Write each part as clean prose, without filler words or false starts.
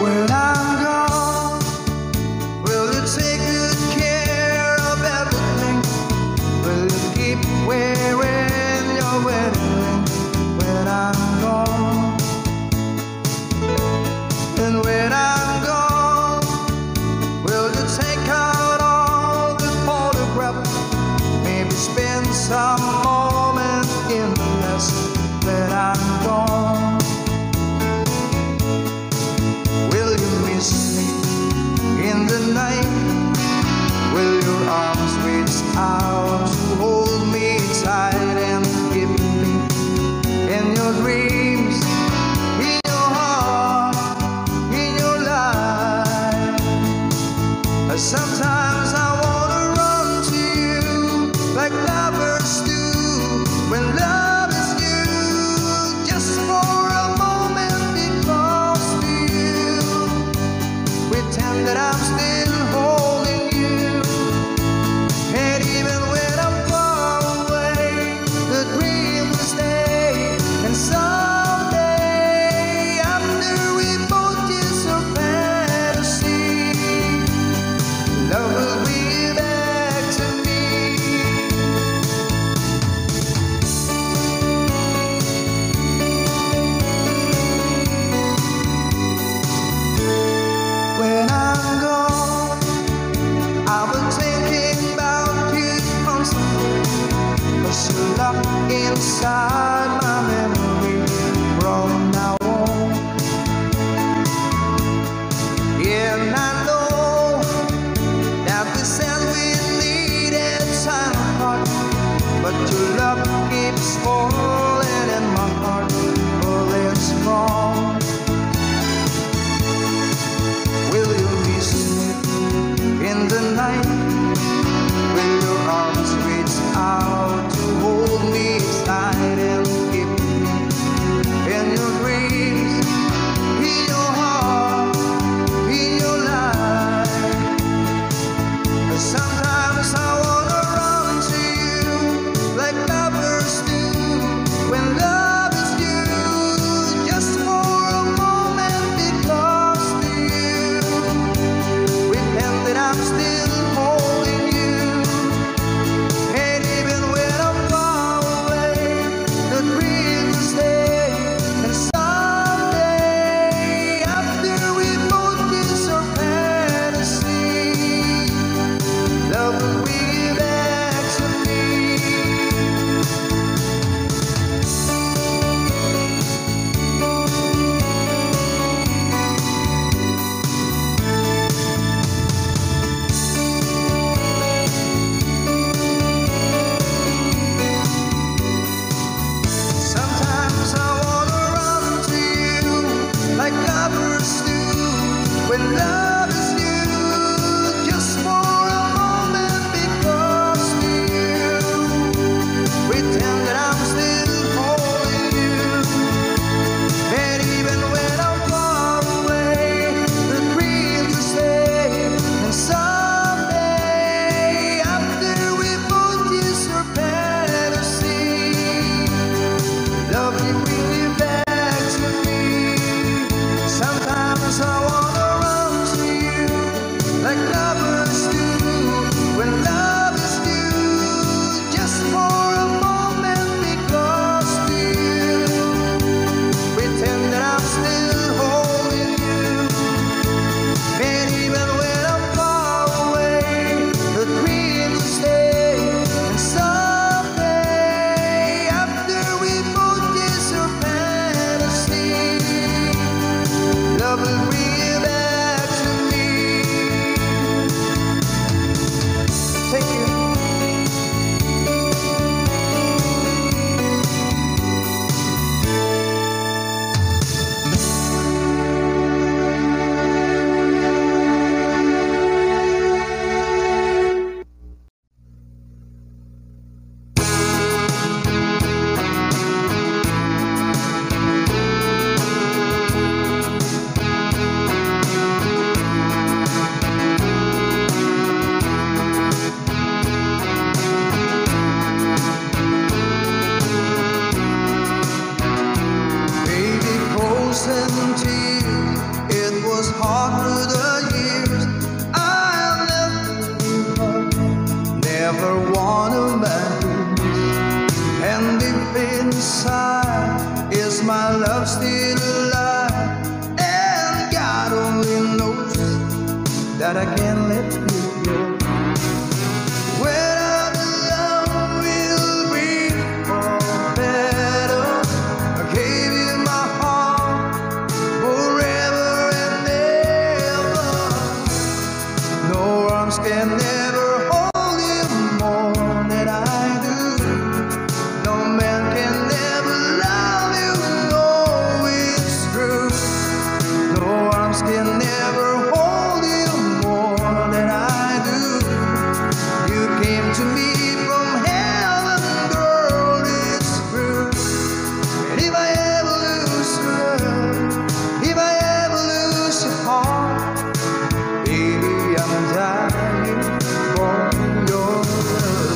When I'm gone, will you take good care of everything? Will you keep wearing your wedding ring when I'm gone? And when I'm gone, will you take out all the photographs? Maybe spend some moment in the mess when I'm gone. Will you that I can't let you go. When I'm alone, we'll be for better. I gave you my heart forever and ever. No arms can never hold you more than I do. No man can never love you, no, it's true. No arms can never hold you more than I do. You came to me from heaven, girl, it's true. And if I ever lose love, if I ever lose your heart, baby, I'm dying for your love.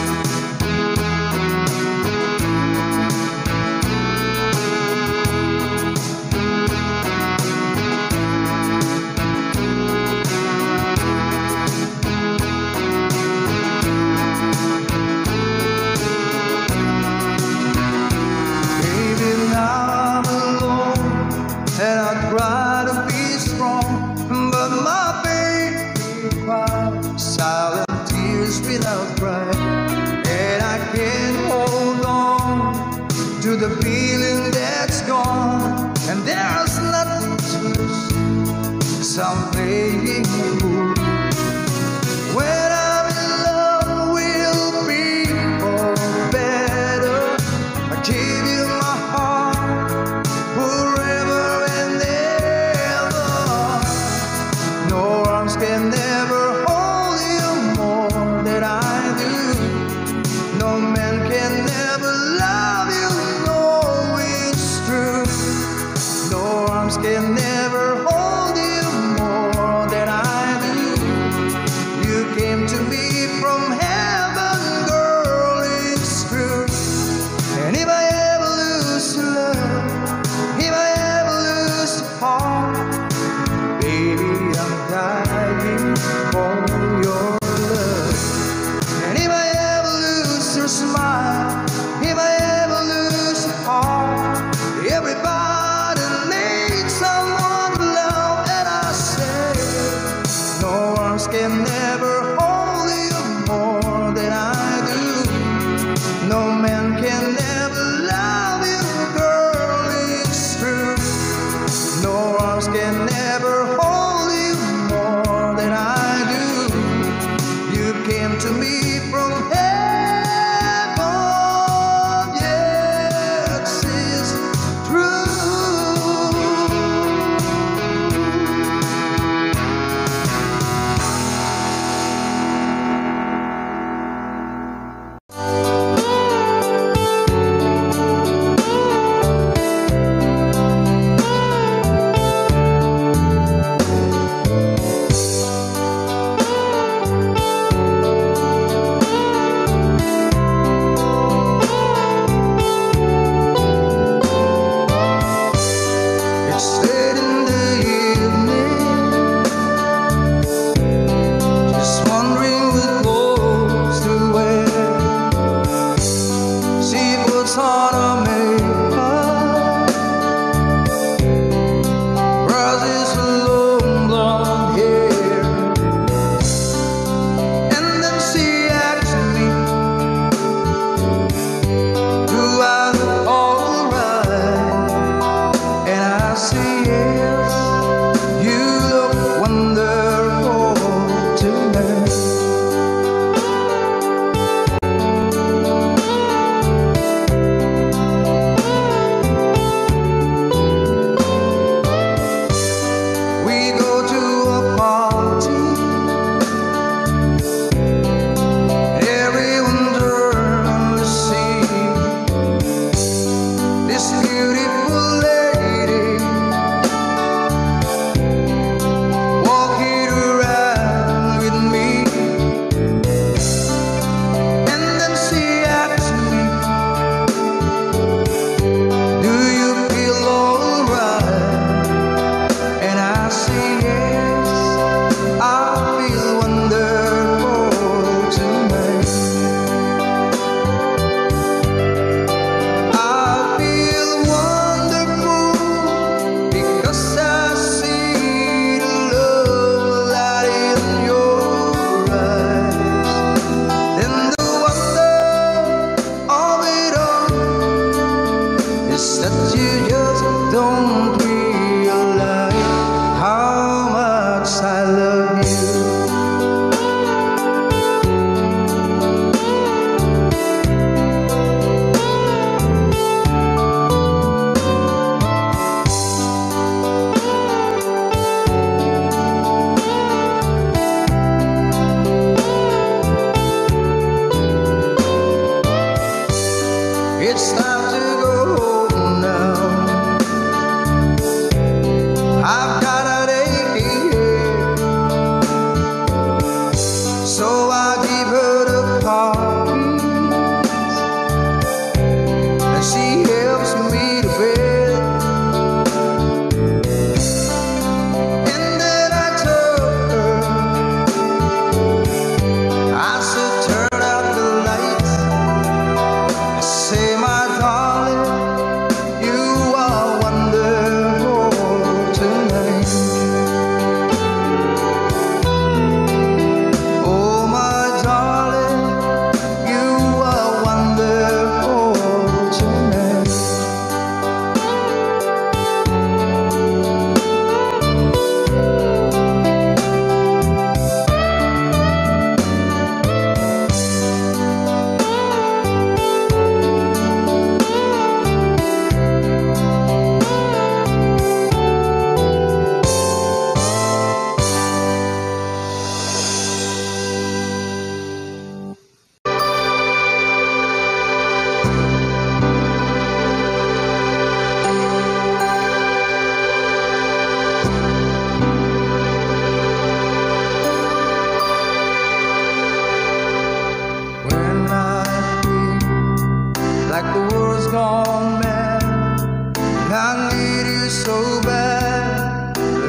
Baby, now I'm alone and I try to be strong, but my baby cries silent tears without cry, and I can't hold on to the feeling that's gone, and there's nothing to lose, 'cause I'm playing a fool. When I'm in love, we'll be for better. I give you my heart forever and ever. No arms can never hold you more than I do. No man can never love you, no, it's true. No arms can never hold you more than I do. You came to me from heaven, girl, it's true. And if I ever lose your love, if I ever lose your heart, baby, I'm dying for your love. And if I ever lose your smile, if I ever lose your heart, everybody needs someone to love, and I say, no arms can never hold you more than I do. No man can never love you, girl, it's true. No arms can never hold you more than I do. You came to me from heaven, yes, it's true.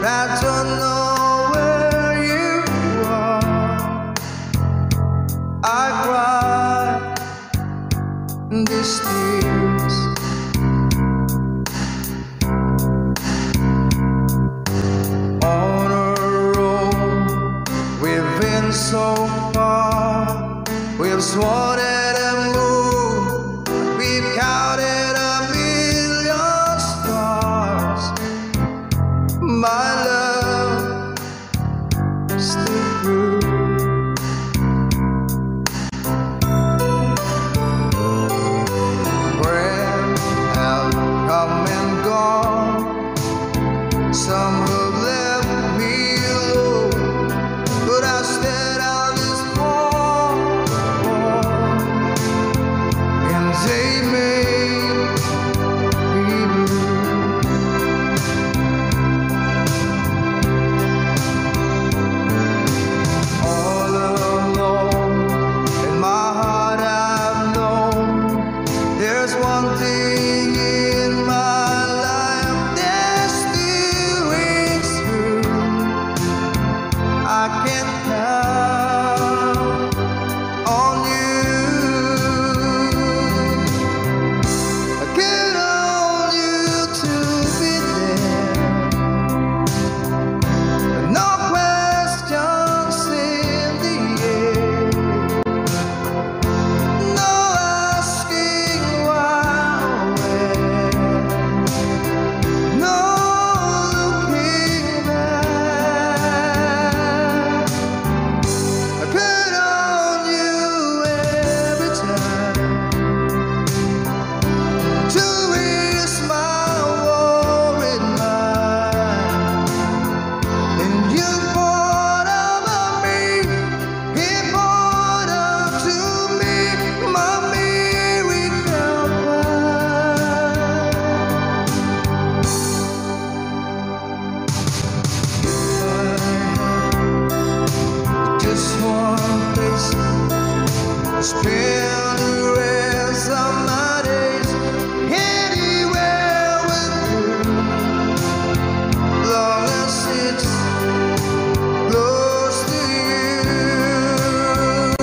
I don't know where you are. I cry these tears. On a road we've been so far, we've sworn at a moon, we've counted a million stars. My love still true. Friends have come and gone, some have left me alone, but I stand out this far, and they may be blue. All alone in my heart I've known there's one thing in my life that still rings true. I can count on you. I count on you to be there. No questions in the air. No asking why or where. No looking back. I count on you every time to ease my worried mind. And you poured over me, he poured unto me my miracle wine. Just one place to spend the rest of my days, anywhere with you, long as it's close to you.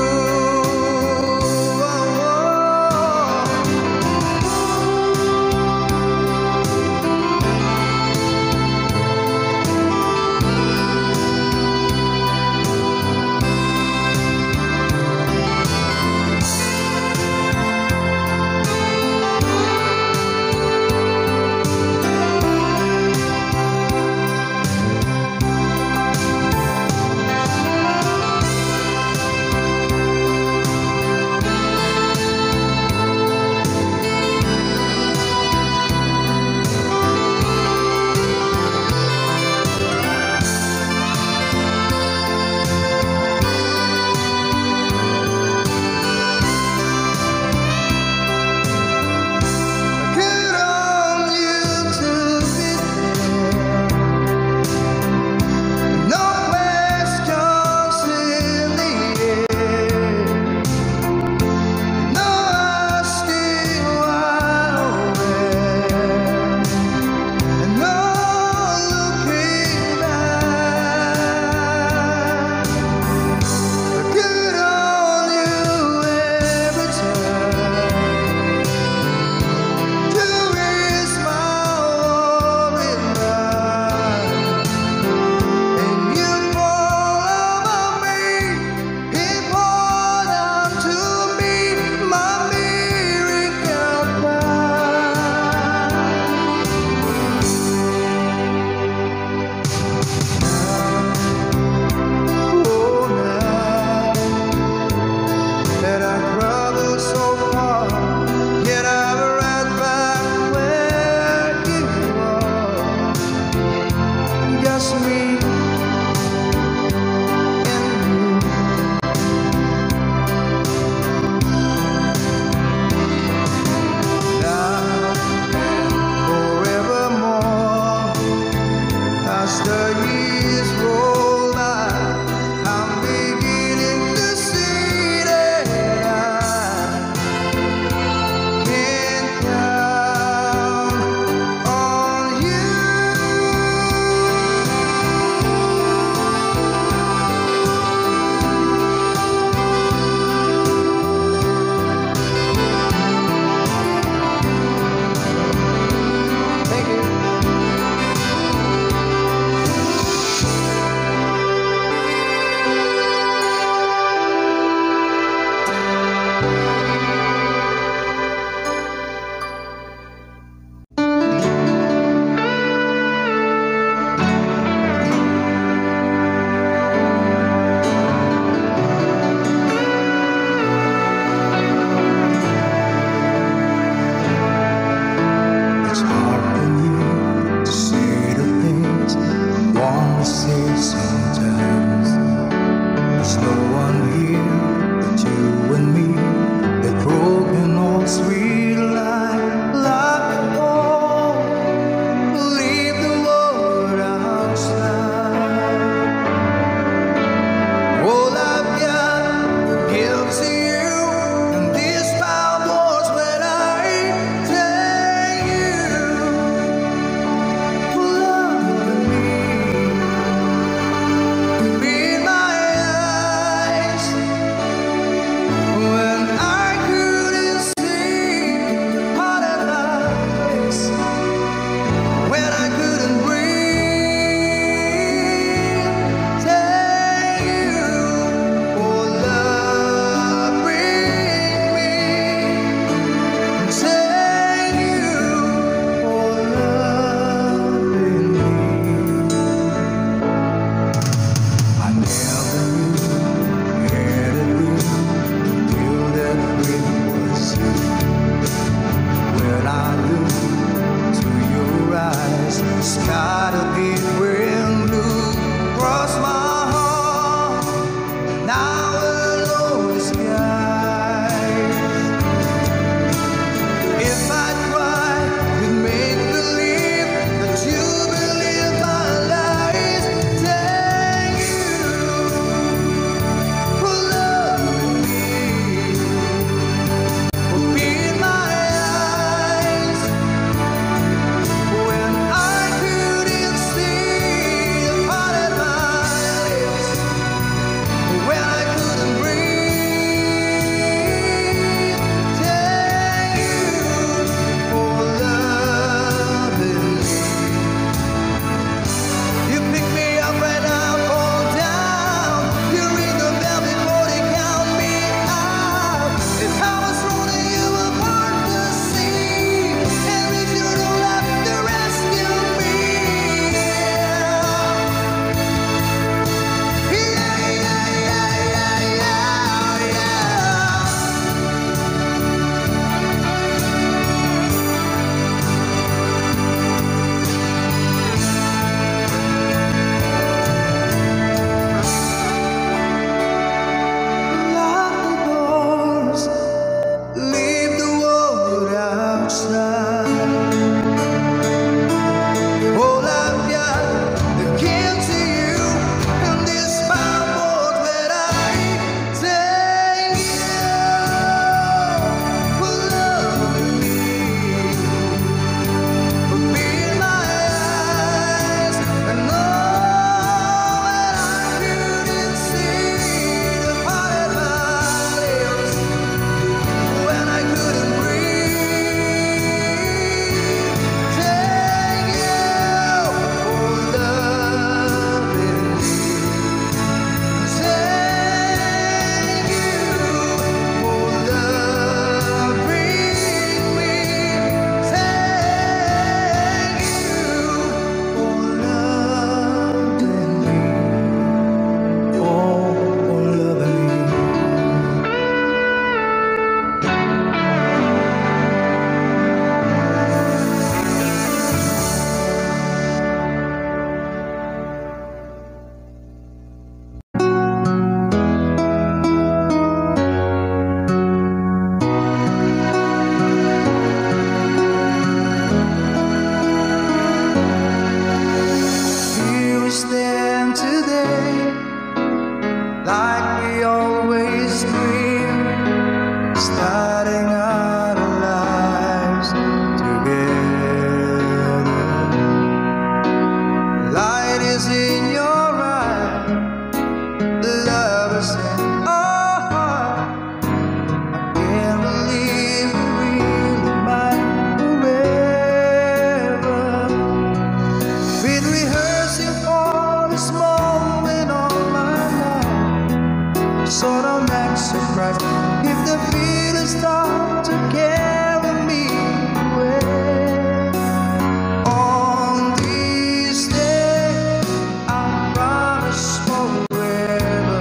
is in your eyes. Love is in our heart. I can't believe you're really mine forever. Been rehearsing for this moment all my life, so don't act surprised if the feelings start to carry me away. On this day, I promise forever.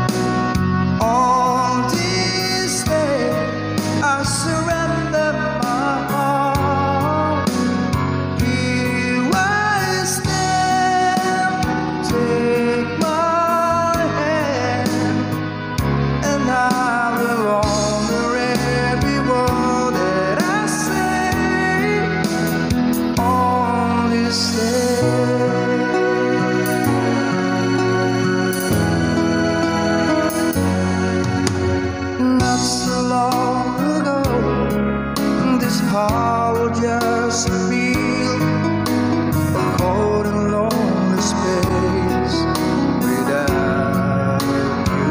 On this day, I surrender my heart. Here I stand, take my hand, and I will honor every word that I say on this day. Not so long ago, this heart was just a feel, a cold and lonely space without you.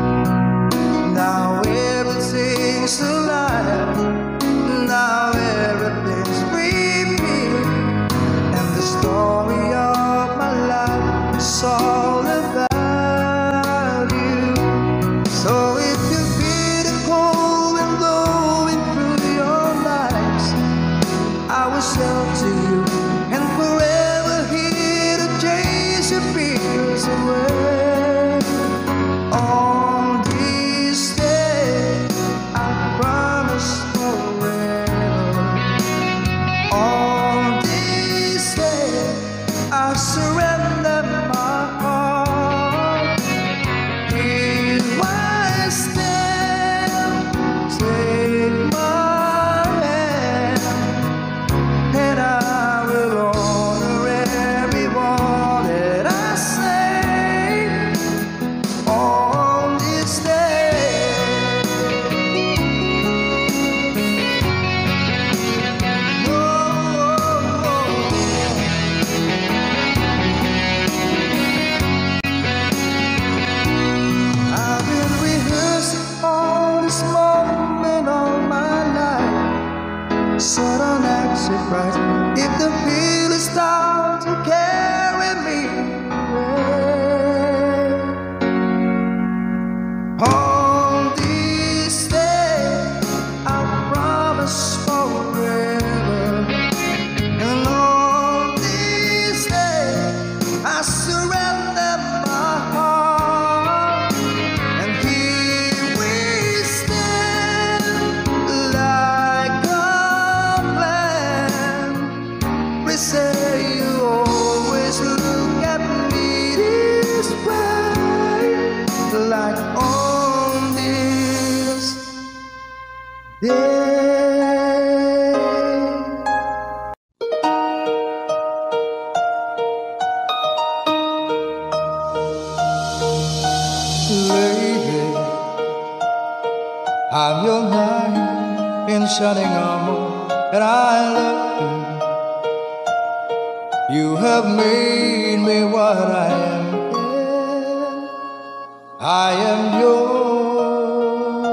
Now everything's alive, now everything's repeat, and the story of my life is all about you. So if you feel the cold wind blowing through your lives, I will shelter you and forever here to chase your fears away. On this day, I promise forever. On this day, I surrender my heart. Here I stand, take my hand, and I will honor every word that I say on this day. I've been rehearsing all this moment all my life, so don't act surprised if the feelings start to carry me away. On this day, I promise forever, and on this day, I surrender my heart. And here we stand like a plan. We say you always look at me this way, like on this day. Lady, I'm your knight in shining armor, and I love you. You have made me what I am. I am yours.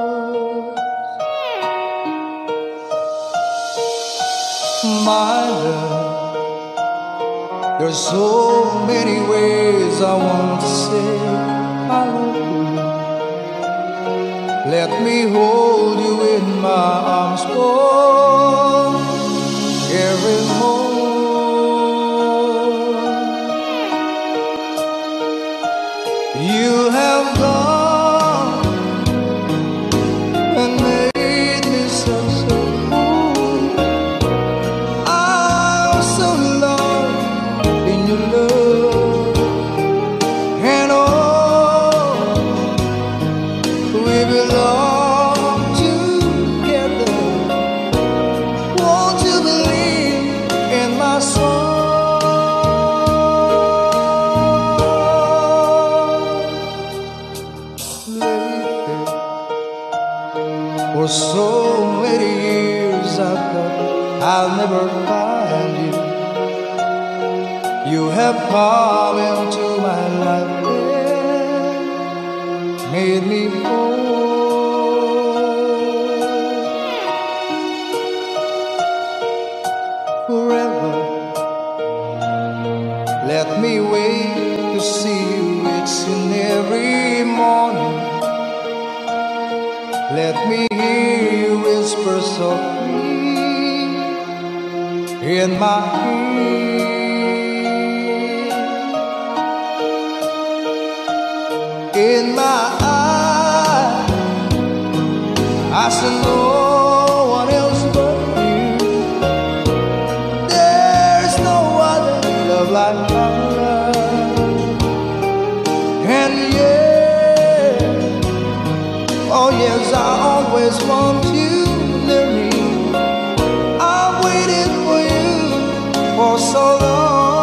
My love, there's so many ways I want to say I love you. Let me hold you in my arms for every moment. You have gone and made me so cool. I'm so lost in your love, and oh, we belong together. Won't you believe in my song? made me whole forever. Let me wait to see you, it's in every morning. Let me hear you whisper softly in my ear. In my eyes, I see no one else but you. There's no other love like my love. And yeah, oh yes, I always want you near me. I've waited for you for so long.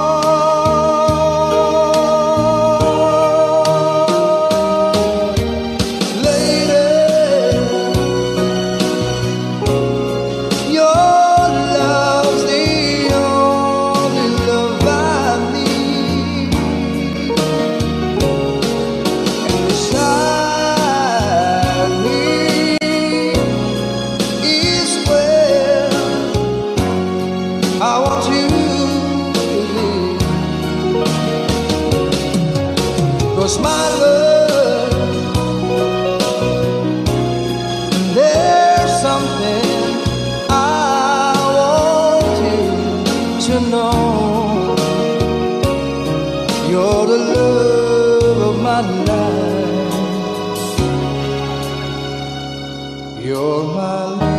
My love, there's something I want you to know. You're the love of my life. You're my lady.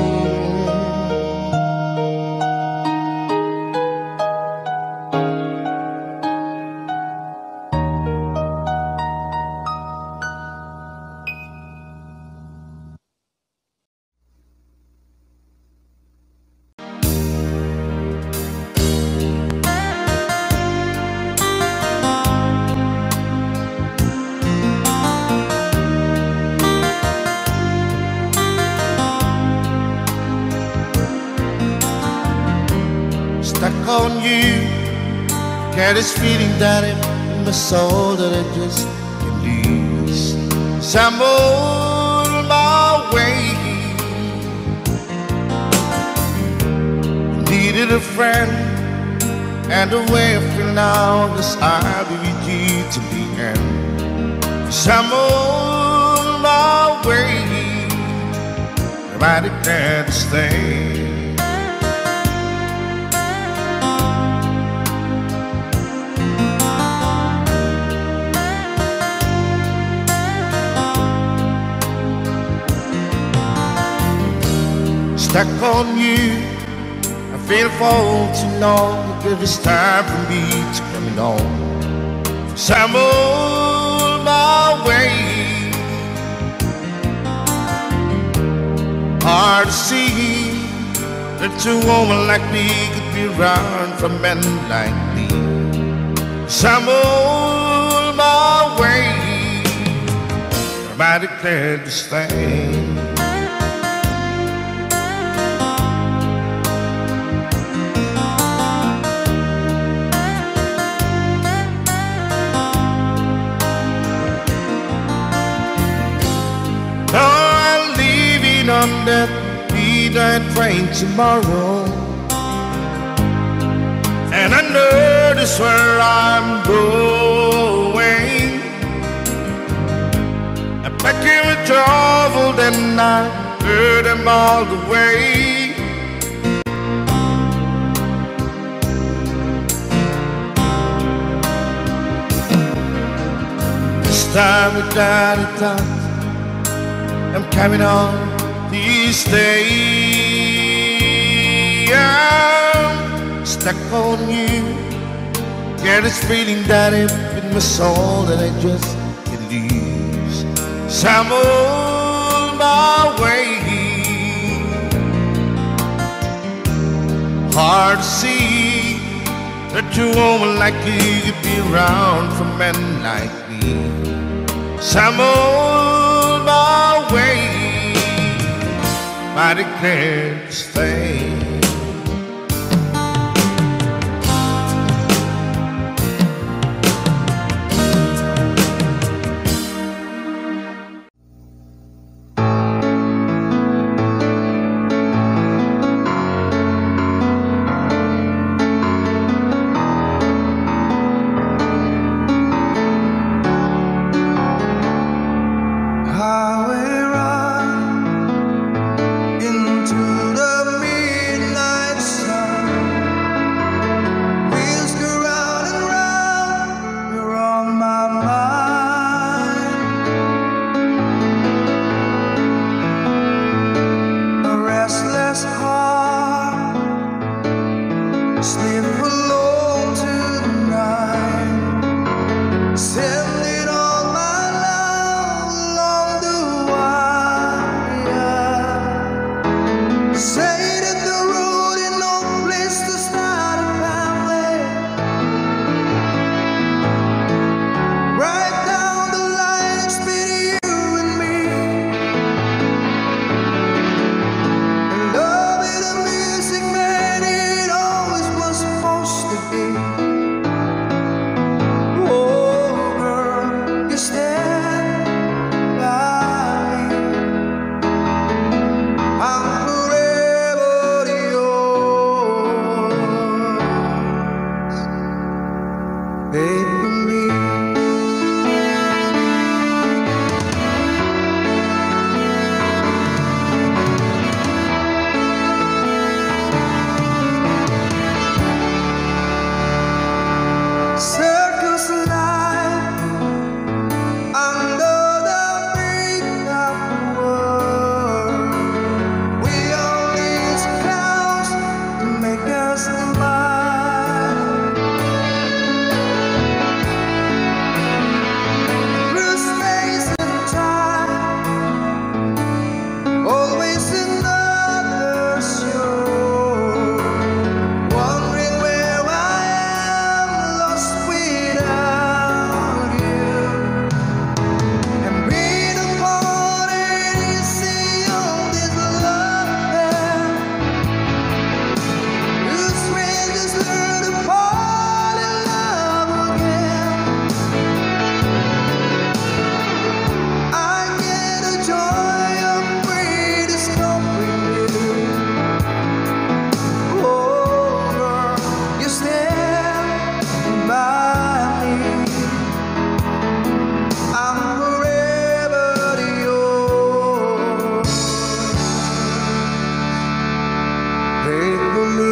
Stuck on you, got this feeling that in my soul that I just can't lose. So I'm on my way. Needed a friend, and the way I feel now is I'll be with you to the end. So I'm on my way, I declare to stay. Stuck on you, I feel for too long. Give it's time for me to come on. So I'm on my way. Hard to see that a woman like me could be around for men like me. So I'm on my way. I declare to stay. On that midnight train tomorrow, and I know this where I'm going. I'm packing with trouble, then I heard them all the way. This time without a doubt, I'm coming on. These days I'm stuck on you. Get this feeling that it's in my soul that I just can't lose. So I'm on my way. Hard to see that a woman like you could be around for men like me. So I'm on my way. I declare to stay. sending all my love along the wire. Say that the road ain't no place to start a family. Right down the line, it's been you and me. And love is the music, man, it always was supposed to be. Circles alive under the break of the world. We all need clowns to make us smile. Through space and time, always another show. Wondering where I am, lost without you. And being apart and easy on this love bed. Two strangers learn to fall in love again. I get the joy of rediscovering you. Oh, girl, you stand by me. I'm forever yours, faithfully.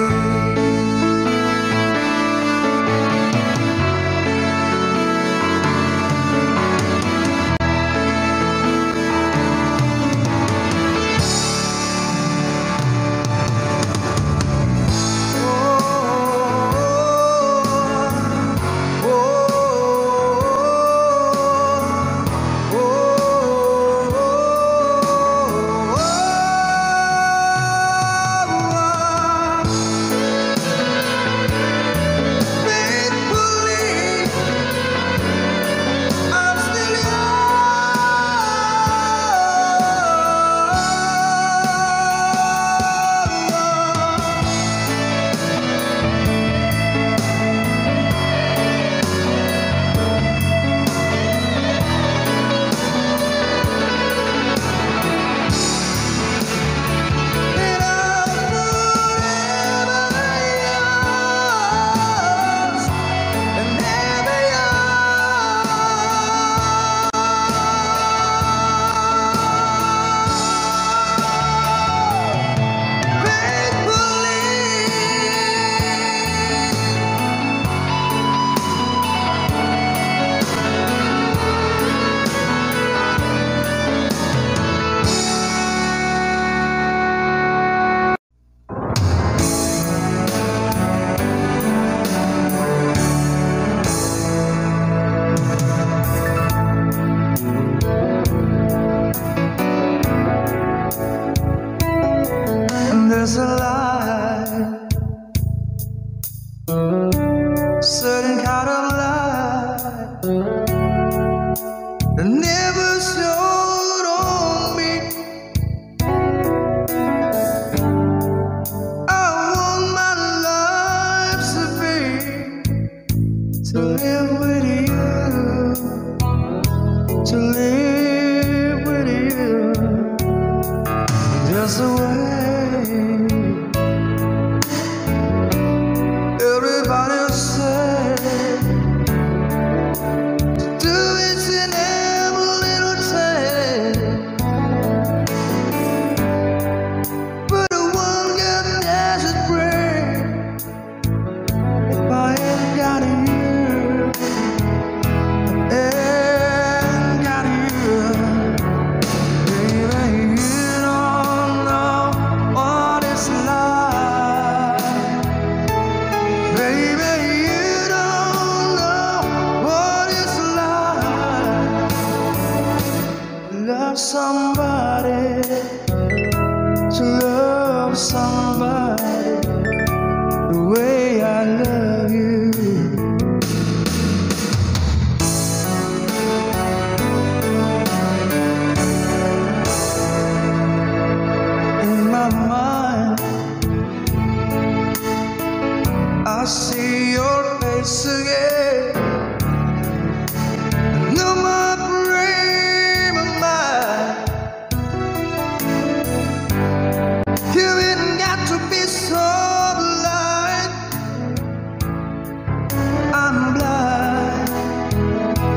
And there's a light, certain kind of light that never showed on me. I want my life to live with you, to live with you. Just the way everybody said to do it in every little time. But the one got desert brain. If I ain't got you, I ain't got you.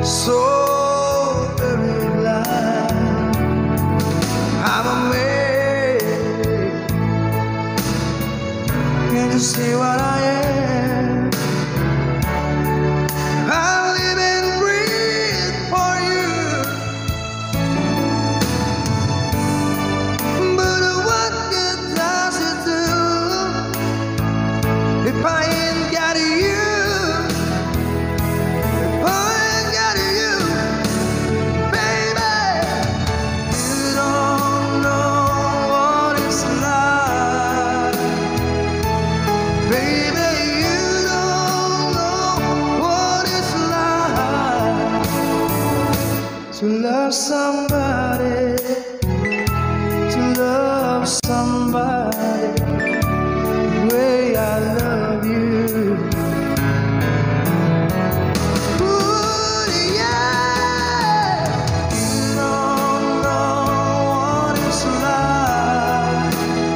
so very blind. I'm a man. Can't you see what I am? I live and breathe for you. But what good does it do if I ain't got you? If I ain't got you, baby, you don't know what it's like. Baby, you don't know what it's like to love somebody, to love somebody the way I love you. Ooh, yeah, you don't know what it's like.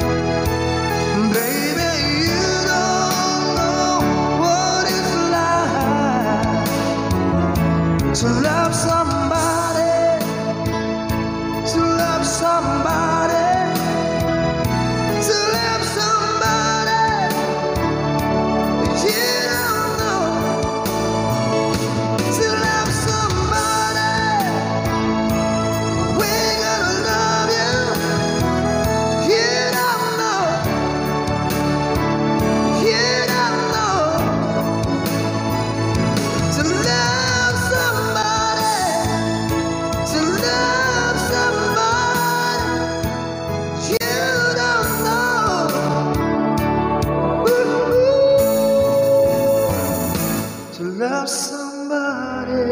Baby, you don't know what it's like to love somebody, to love somebody, to love somebody you don't know, to love somebody we're gonna love you. You don't know, you don't know, to love somebody, to love somebody you don't know. Ooh, to love somebody,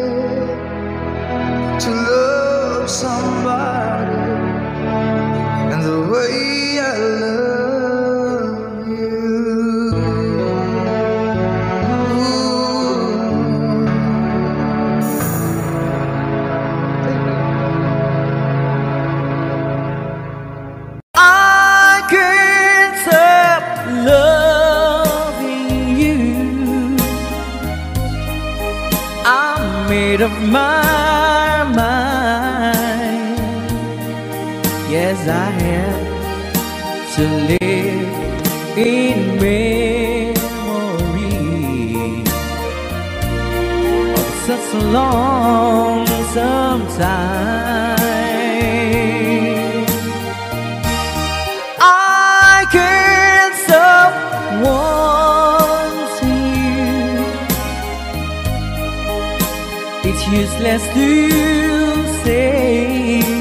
to love somebody, and the way I love you. I can't stop loving you. I'm made up my mind. Yes, I have to live in memory of such a lonesome time. I can't stop wanting you. It's useless to say,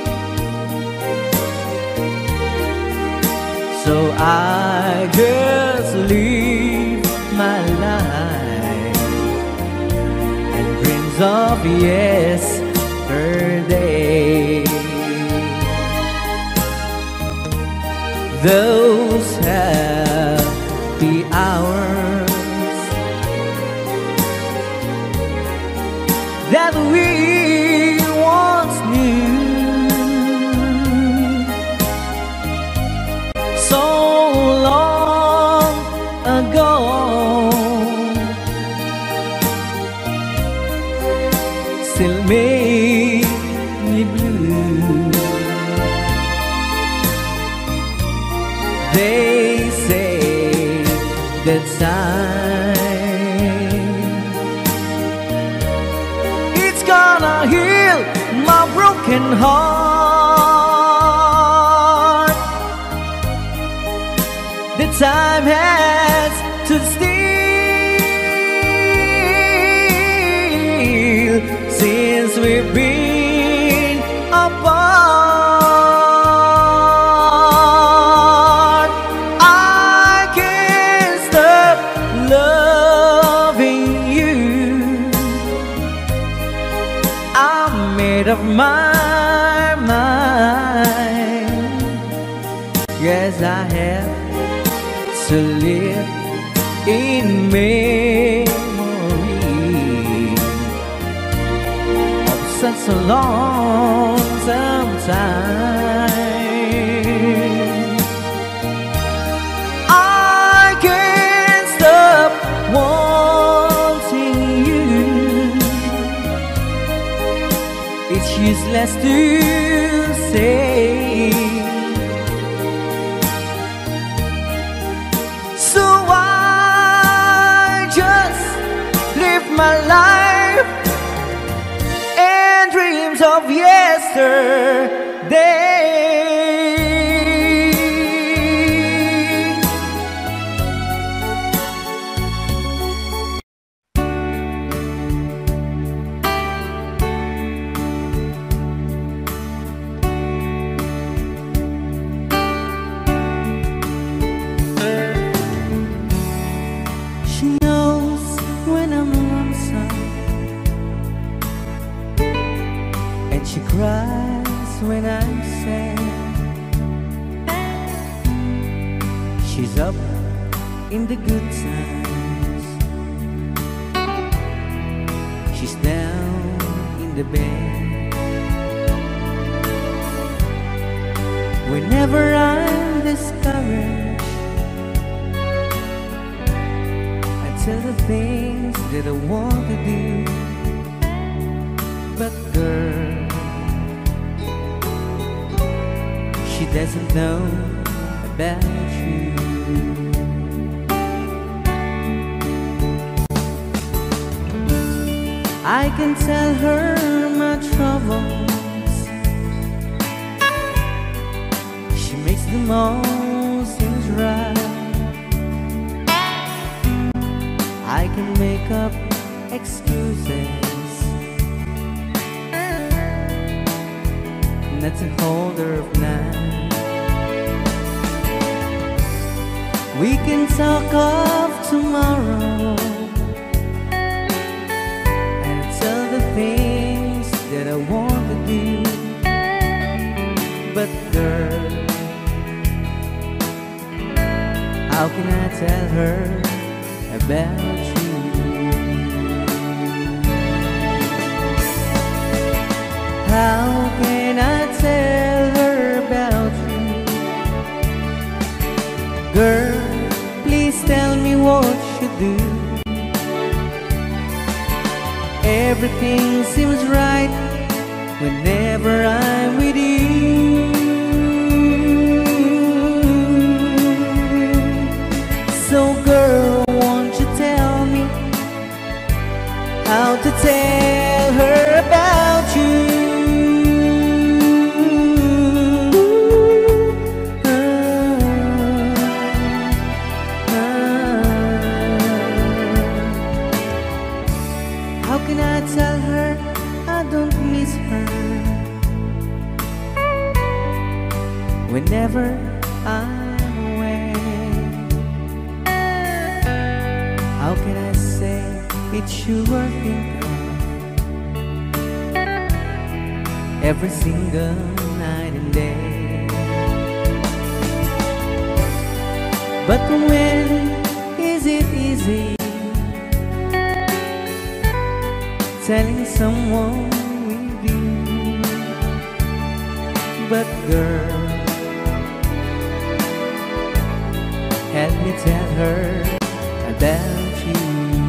so I just live my life and dreams of yesterday. Those happy hours that we once knew, so long ago, still make me blue. They say that time it's gonna heal my broken heart. The time has to steal since we've been apart. I can't stop loving you. I'm made up my mind. Yes, I have to live in memory of such a lonesome time. I can't stop wanting you. it's useless to say. So I just live my life and dreams of yesterday. She knows when I'm lonesome, and she cries when I'm sad. She's up in the good times, she's down in the bed. Whenever I'm discouraged, I tell the things that I want to do. But girl, she doesn't know about you. I can tell her my troubles, she makes them all seem right. I can make up excuses not to hold her of night. We can talk of tomorrow and tell the things that I want to do. But girl, how can I tell her about you? How can I tell her about you? Girl, please tell me what you do. Everything seems right whenever I'm with you. So girl, won't you tell me how to tell her about you? How can I tell her I don't miss her whenever I'm away? How can I say it's you I think of every single night and day? But when is it easy telling someone with you? But girl, help me tell her about you.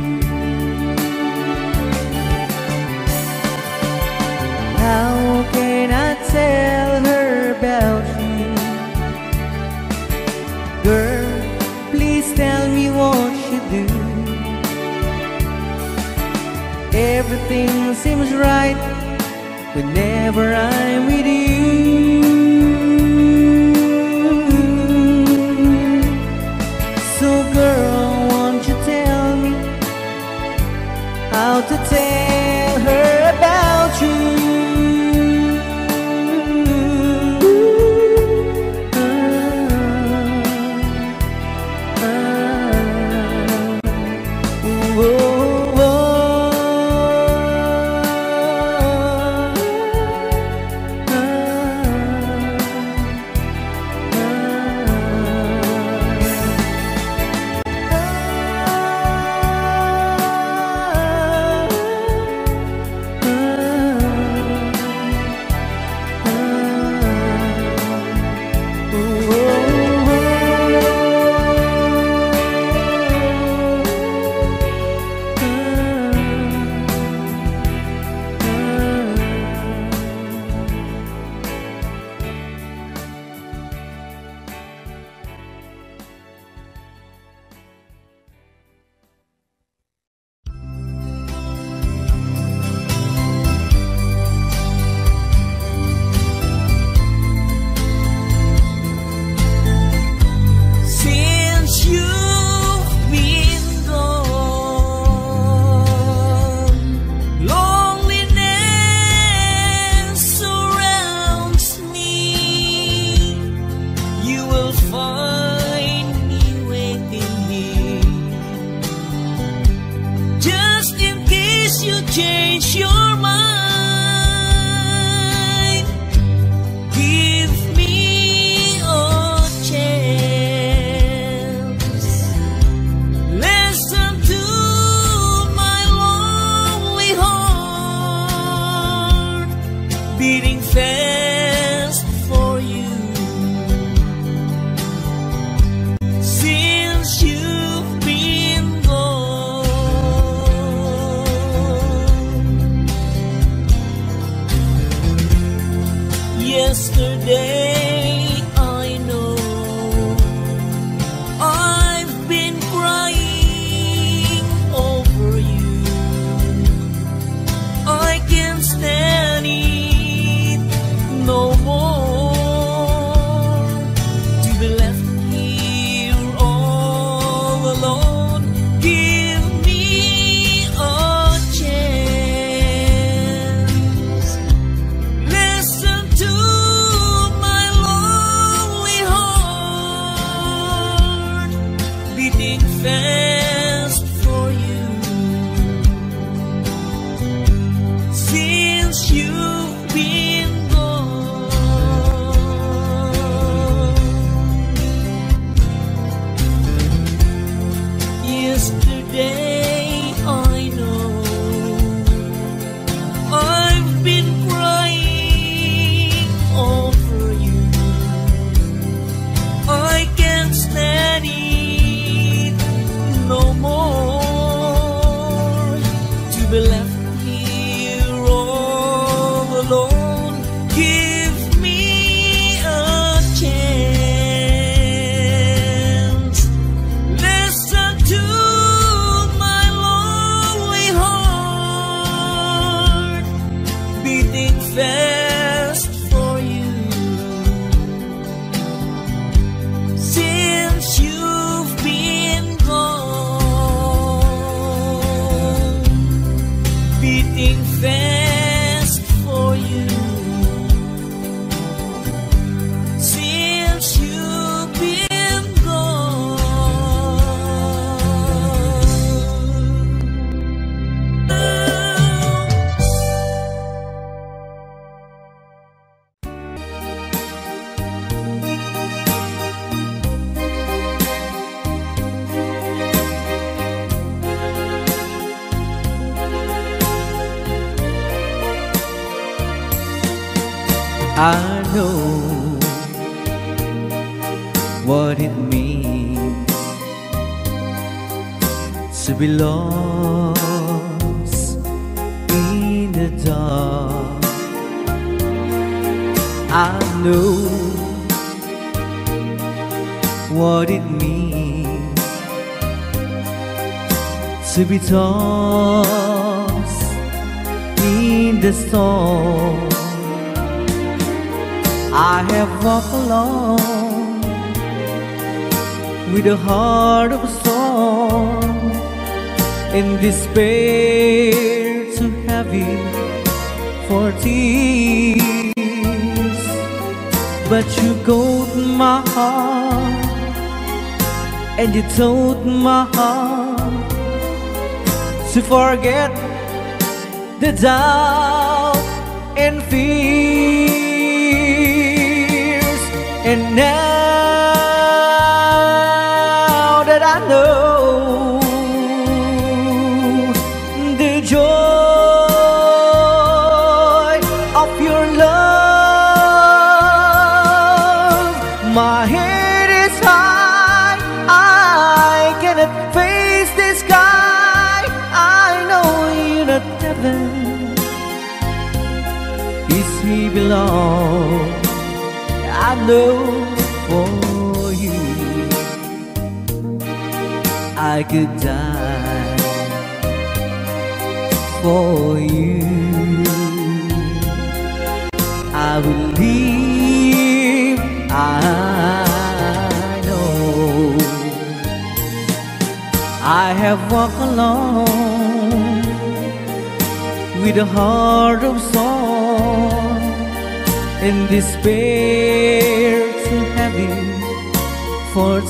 How can I tell her about you? Girl, please tell me what you do. Everything seems right whenever I'm with you. So girl, won't you tell me how to tell her about you? Yesterday I know I've been crying over you. I can't stand it no more, to be left here all alone. Give me a chance. Listen to my lonely heart beating fast for you. Since you've been gone, yesterday I know I've been crying over you. I can't stand it no more, to be left here all alone. Give me a chance. Listen to my lonely heart beating fast for you. Since you've been gone, beating fast for you. Since you've been I know what it means to be lost in the dark. I know what it means to be tossed in the storm. I have walked alone with a heart of stone, in despair too heavy for tears. But you caught my heart and you told my heart to forget the doubt and fears. And now that I know the joy of your love, my head is high, I cannot face the sky. I know you're not heaven, peace we belong. I know for you I could die for you. I will live, I know. I have walked alone with a heart of song, in despair too heavy for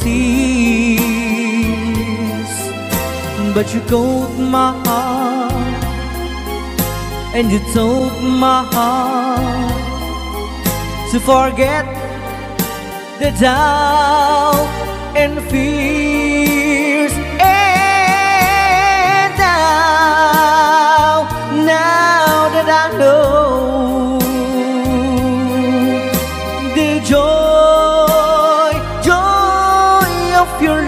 tears. But you caught my heart and you told my heart to forget the doubt and fears. And now that I know the joy of your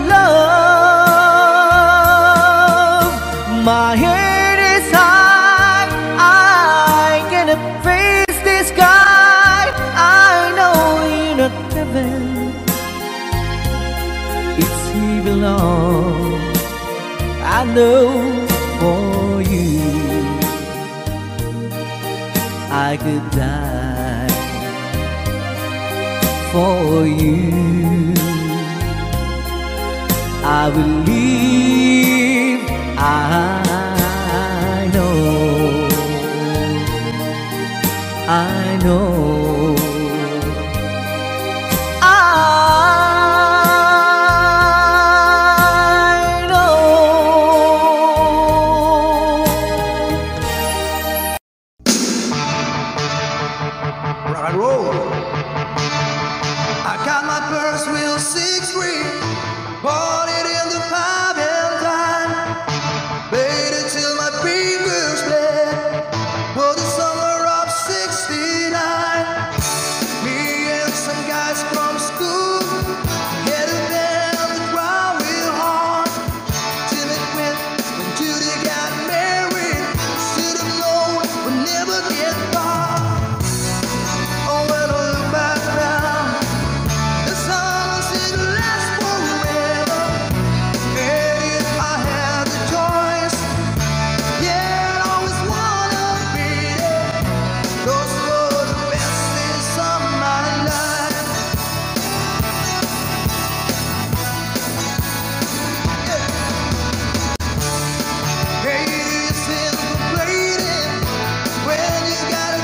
love, my head is high, I cannot face the sky. I long. I know for you I could die for you. I believe I know, I know, I know. Rock and roll. I got my first wheel 6-3, bought it in the 5 and dime, played it till my fingers bled. For the summer of '69, me and some guys from school headed down the ground real hard. Till it went when Judy got married. Should have known we'd never get far. Oh, when I look back now, the summer seemed to last forever. And if I had the choice, yeah, I'd always wanna be there. Those were the best days of my life. Yeah. Hey, it's in the bleeding when you gotta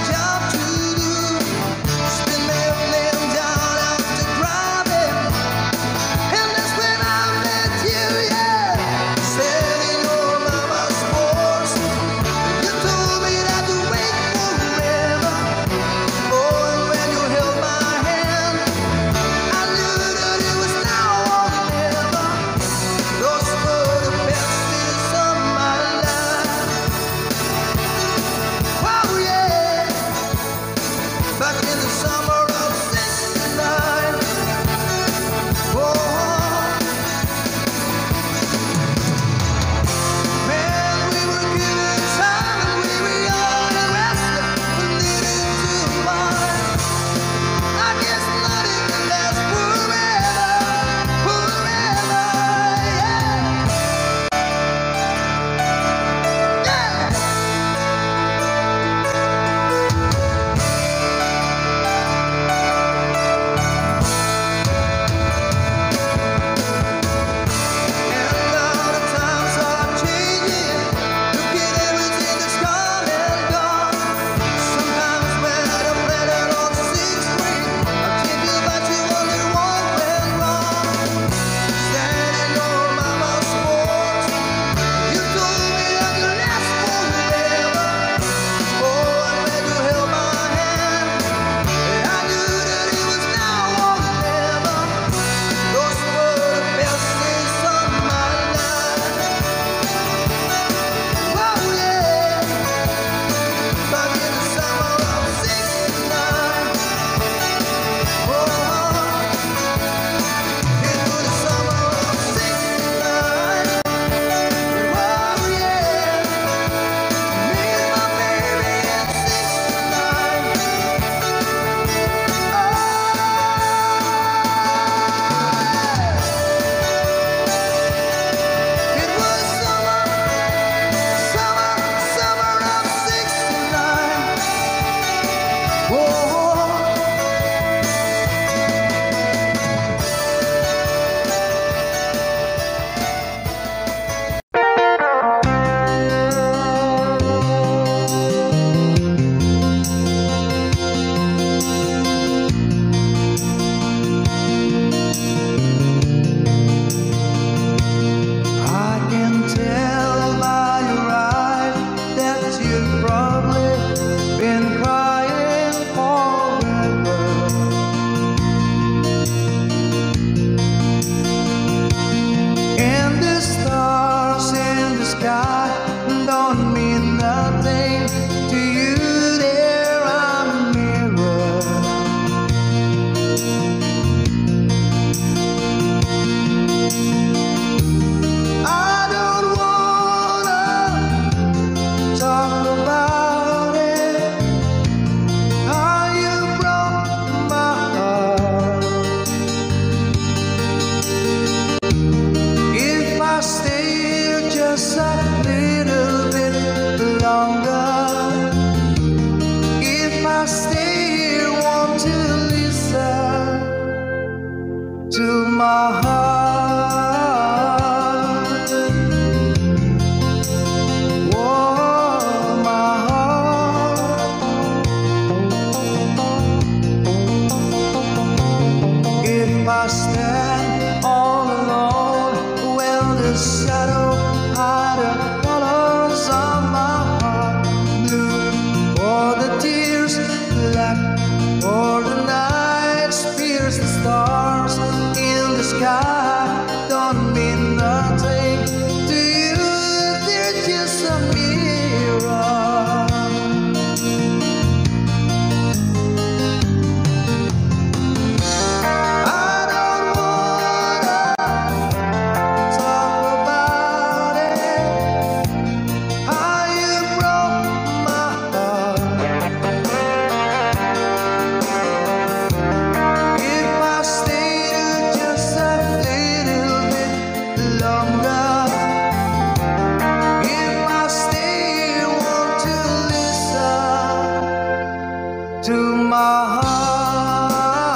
to my heart.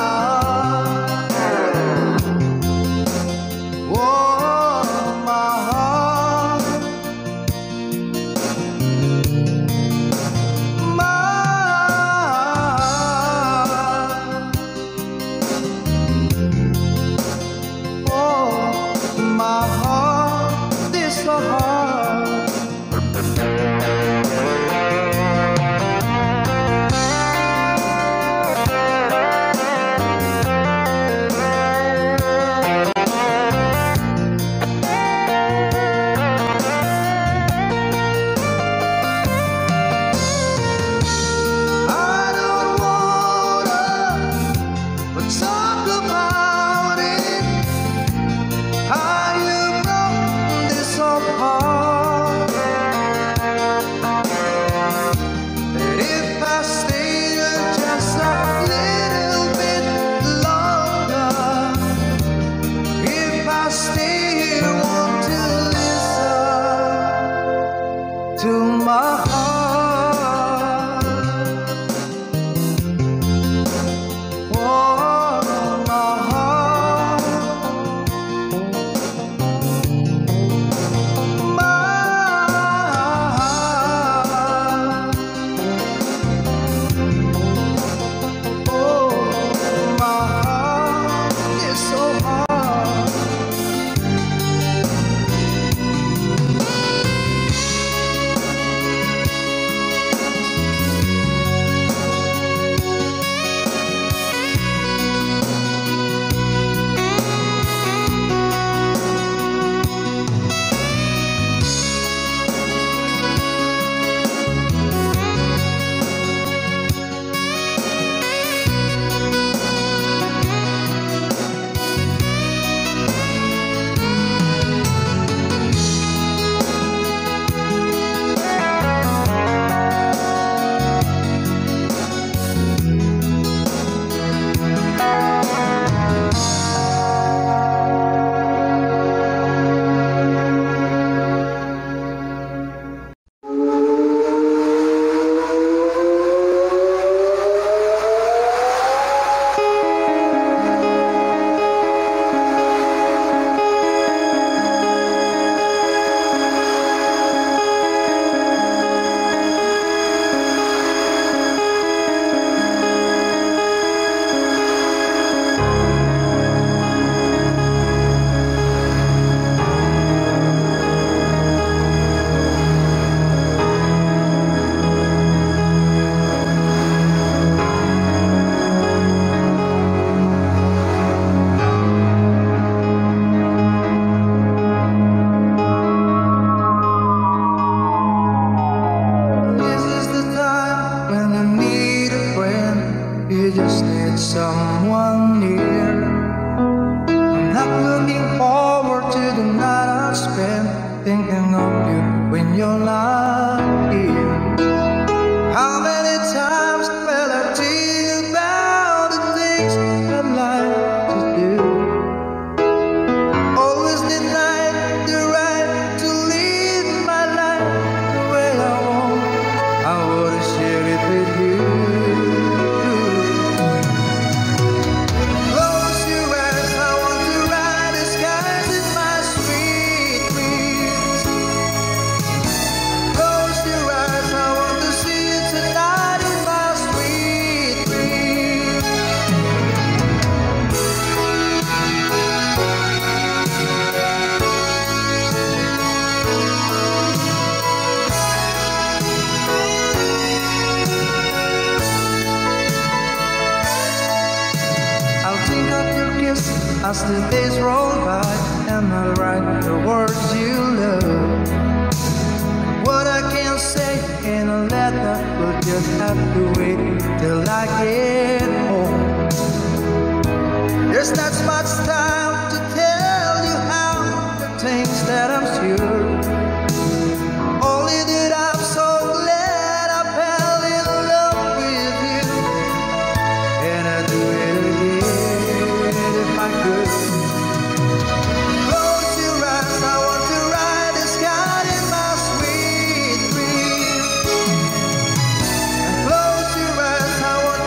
Oh, my heart, my heart. Oh, my heart is so hard. Talk about it, how you broke this apart. And if I stayed just a little bit longer, if I stay here, want to listen to my heart. You just need someone near. I'm not looking forward to the night I spend thinking of you when you're not here. How many times will I think about the things I'd like to do? Always denied the right to live my life the way I want. I would have shared it with you. As the days roll by and I write the words you love, what I can say in a letter will just have to wait till I get home. There's not much time to tell you how the things that I'm sure. Only that I'm so glad I fell in love with you, and I'd do it again if I could. Close your eyes, I want to ride the sky in my sweet dreams. And close your eyes, I want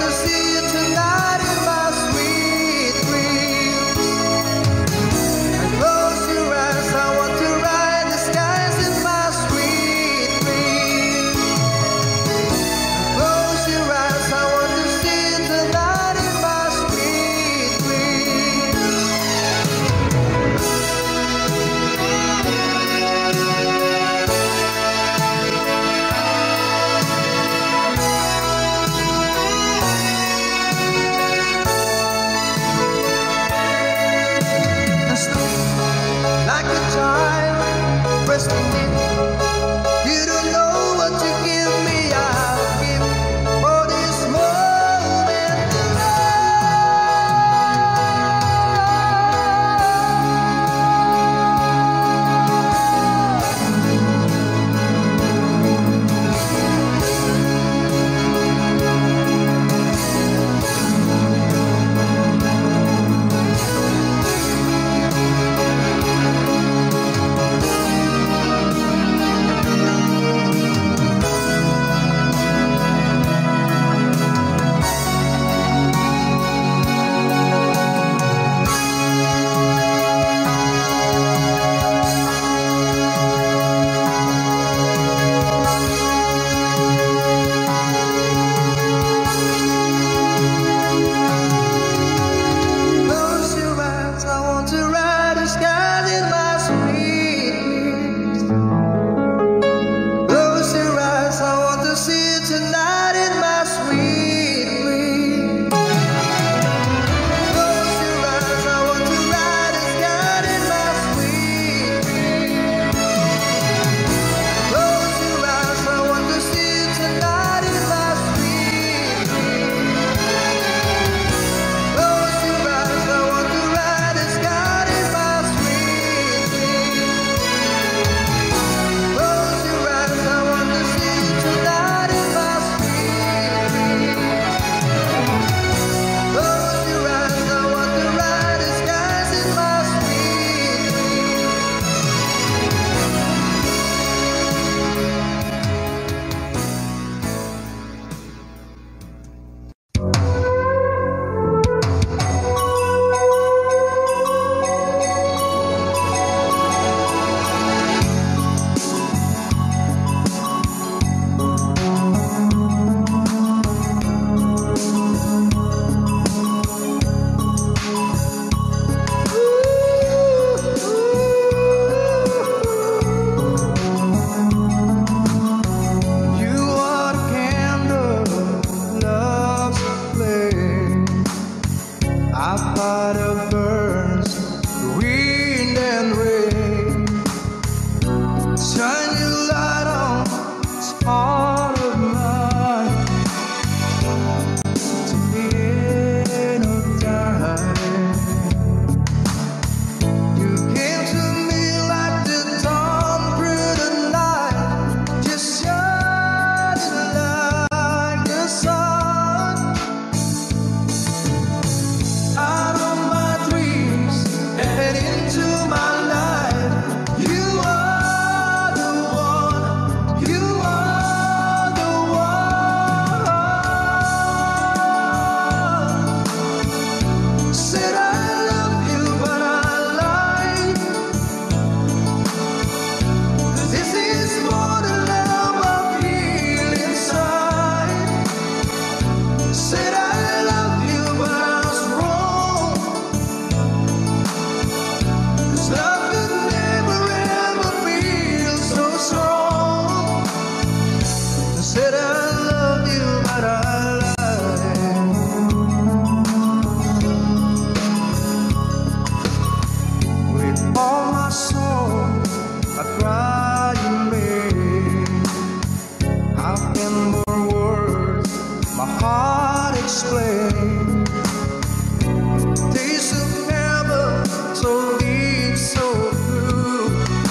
explain. Taste of heaven, so deep, so true.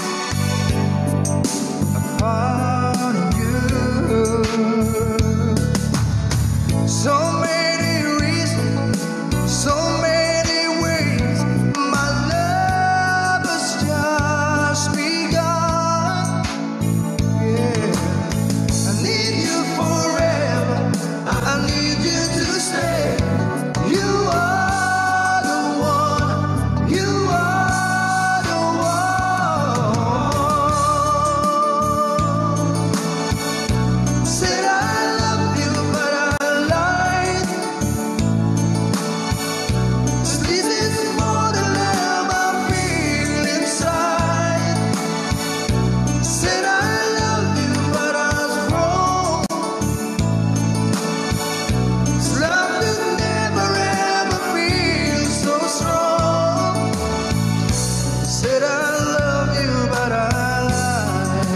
Upon you, so many reasons, so many ways. My love has just begun. Yeah, I need you forever. I need you to stay. You are the one. You are the one. Said I love you, but I lied. This is more than love I feel inside. Said I love you, but I was wrong. This love could never ever feel so strong. Said I love you, but I lied.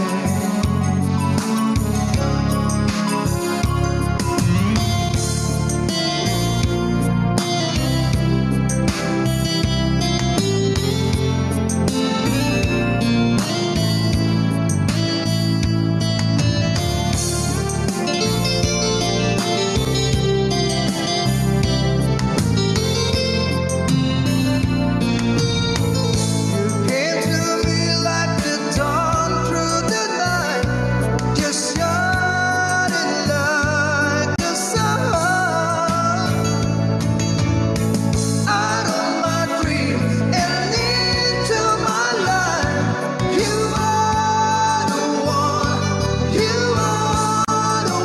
You came to me like the dawn through the night, just shining like the sun. Out of my dreams and into my life, you are the one. You are the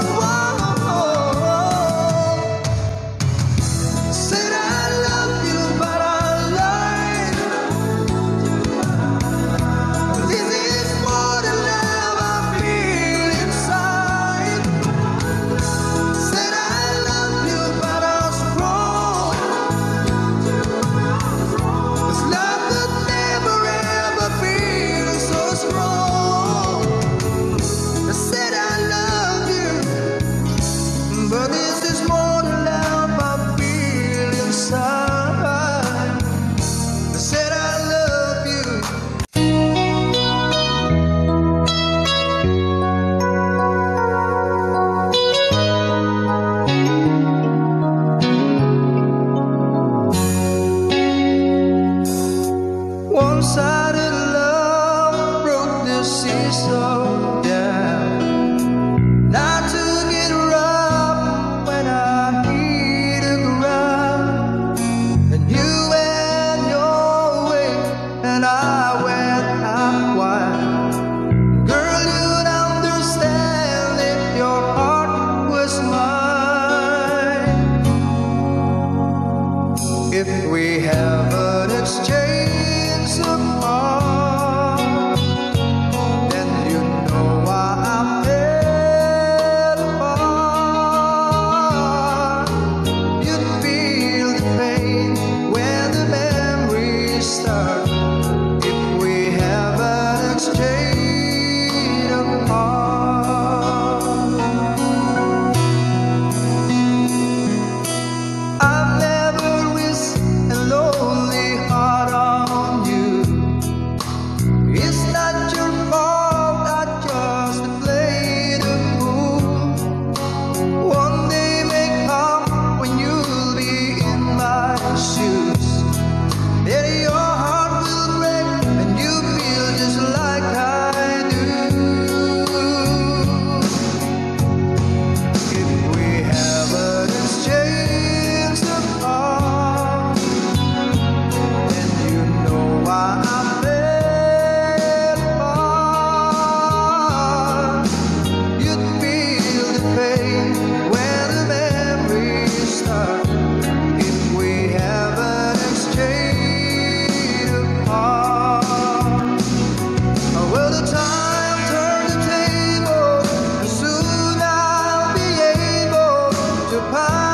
one. Said I love you, but I lied. This is more than love I feel inside. Said I love you, but I was wrong. This love could never ever feel so strong. I said I love you, but this is more than love I feel inside. I said I love you. One-sided love broke the seesaw down. Not to get rough when I hit the ground. And you went your way, and I went out wide. Girl, you'd understand if your heart was mine. If we haven't exchanged a heart, then you know why I fell apart. You'd feel the pain when the memories start. If we haven't exchanged a heart, I've never wished a lonely heart on you. It's not your fault, I just played a fool. One day may come when you'll be in my shoes. Then your heart will break and you feel just like I do. If we haven't exchanged a heart, then you know why I fell apart. You'd feel the pain when the memories start. If we haven't exchanged a heart, well, the time turned the table, and soon I'll be able to pass